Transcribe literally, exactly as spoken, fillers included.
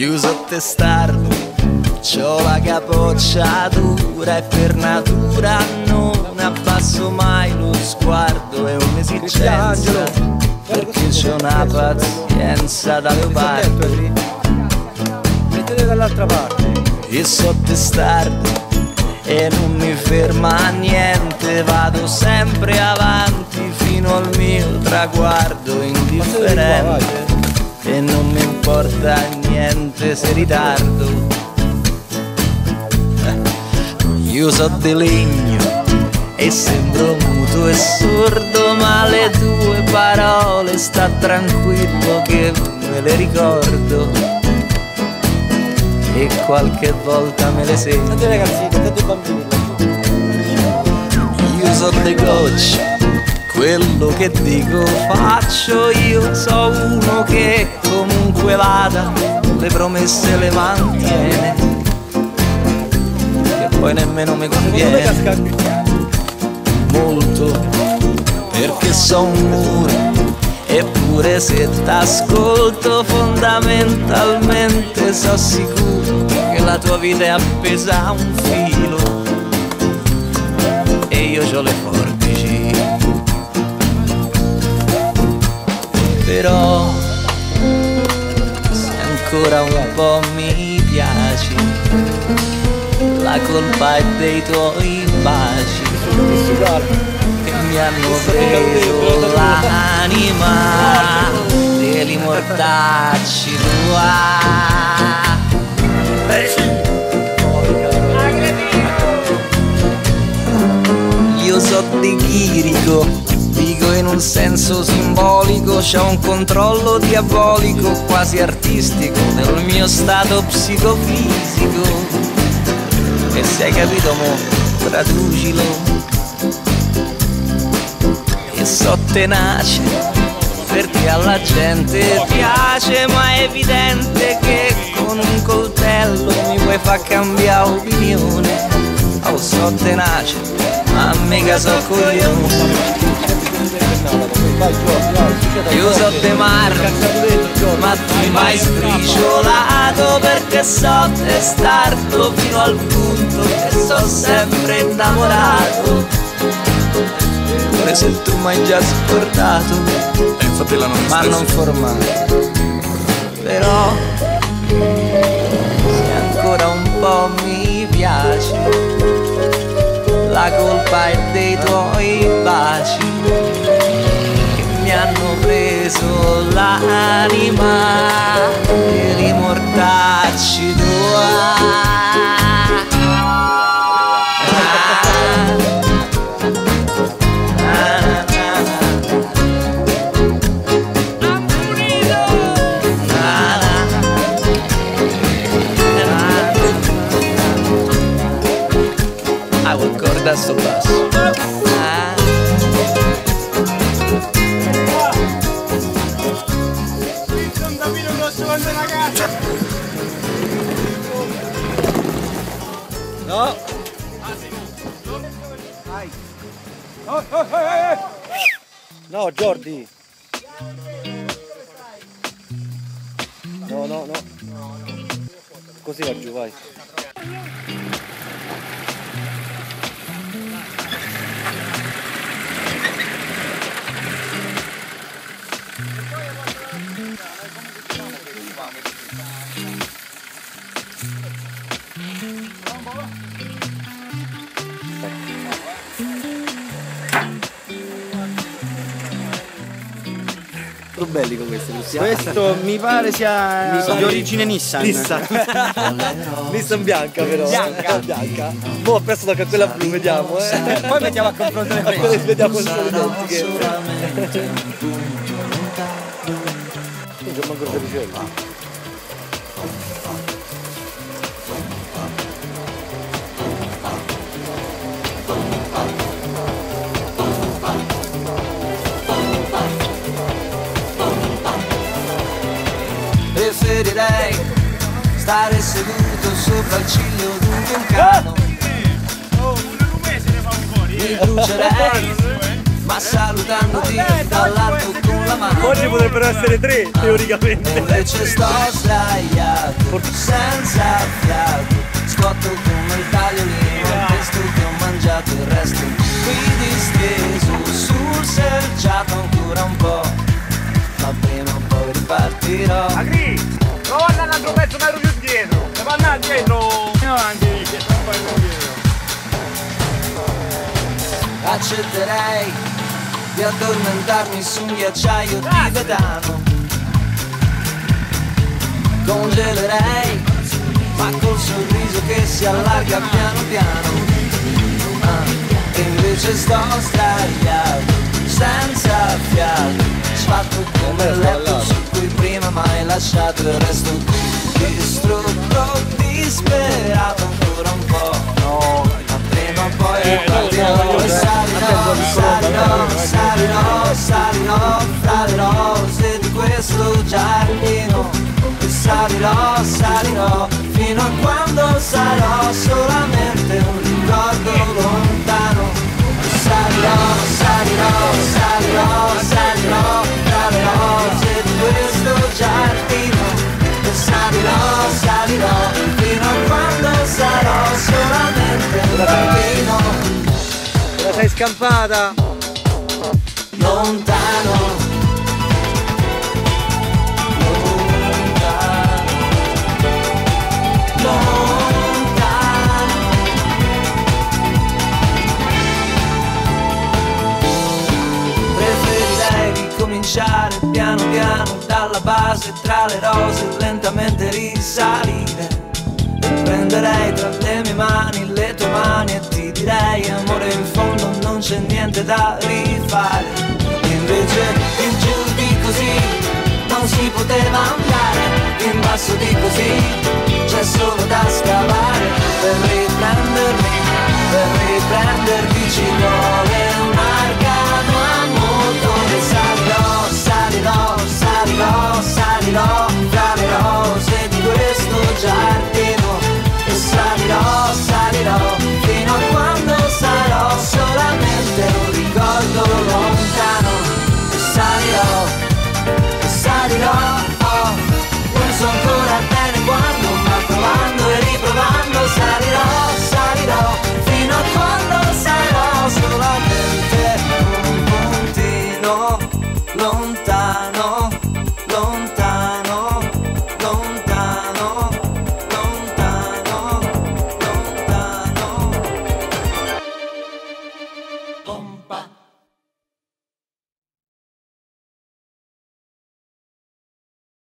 Io so testardo, c'ho la capoccia dura e per natura non abbasso mai lo sguardo. È un'esigenza, perché c'ho una pazienza da leopardo. Mettete dall'altra parte. Io so testardo e non mi ferma niente, vado sempre avanti fino al mio traguardo indifferente. E non mi importa niente se ritardo. Io so di legno e sembro muto e sordo, ma le tue parole sta tranquillo che me le ricordo e qualche volta me le sento. State ragazzi, state bambini laggiù. Io so di gocce, quello che dico faccio, io so uno che comunque vada, le promesse le mantiene, che poi nemmeno mi conviene molto, perché so un muro, eppure se t'ascolto fondamentalmente so sicuro che la tua vita è appesa a un filo e io c'ho le forbici. Però se ancora un po' mi piaci, la colpa è dei tuoi baci che mi hanno preso l'anima, degli mortacci tua. Io so di chirico, dico in un senso simbolico, c'è un controllo diabolico, quasi artistico, del mio stato psicofisico. E se hai capito mo, traducilo. E so tenace, perché alla gente piace, ma è evidente che con un coltello mi puoi far cambiare opinione. Oh, so tenace, ma mica so coglione. Io so de mare, ma tu hai mai sbriciolato, perché so testardo fino al punto che so sempre innamorato. Pure se tu mi hai già scordato, ma non formato. Però se ancora un po' mi piaci, la colpa è dei tuoi baci che mi hanno preso l'anima e i mortacci tua. I will go da sto basso. Ah. No. No, Jordi. No, no, no. Così va giù, vai. Bellico questo, questo mi pare sia mi pare di origine Nissan. Nissan. Nissan bianca però. Bianca. Bianca. Boh, presto tocca quella blu, vediamo. Eh. Poi mettiamo a confronto le frecce. Vediamo il solidenti. Non c'è manco il pericello. Preferirei stare seduto sopra il ciglio d'un vulcano. Mi brucerei, ma salutandoti dall'alto con la la mano. Oggi potrebbero essere tre, teoricamente. Invece sto sdraiato, senza fiato, scotto come il tagliolino, il pesto che ho mangiato, il resto qui disteso sul selciato ancora un po', ma prima o poi ripartirò. Agri, prova andare un altro pezzo metro più dietro, se va andare dietro, no avanti, che sta un po' dietro. Accetterei di addormentarmi su un ghiacciaio tibetano, congelerei, ma col sorriso che si allarga piano piano. Ah, e invece sto sdraiato, senza fiato, sfatto come il letto su cui prima mai lasciato, il resto qui distrutto, disperato ancora un po'. No, ma prima o poi ripartirò e salirò, salirò, salirò, salirò fra le rose di questo giardino. E salirò, salirò, fino a quando sarò solamente un ricordo lontano. E salirò, salirò, salirò, salirò tra le rose di questo giardino. E salirò, salirò, fino a quando sarò solamente un bambino. Te la sei scampata? Lontano. Cominciare piano piano dalla base tra le rose, lentamente risalire, e prenderei tra le mie mani le tue mani e ti direi amore, in fondo non c'è niente da rifare. E invece in giù di così non si poteva andare, in basso di così c'è solo da scavare. Per riprendermi, per riprenderti ci vuole un arcano a motore. Salirò, salirò, salirò, salirò tra le rose di questo giardino. E salirò, salirò, fino a quando sarò solamente un ricordo lontano. E salirò, e salirò.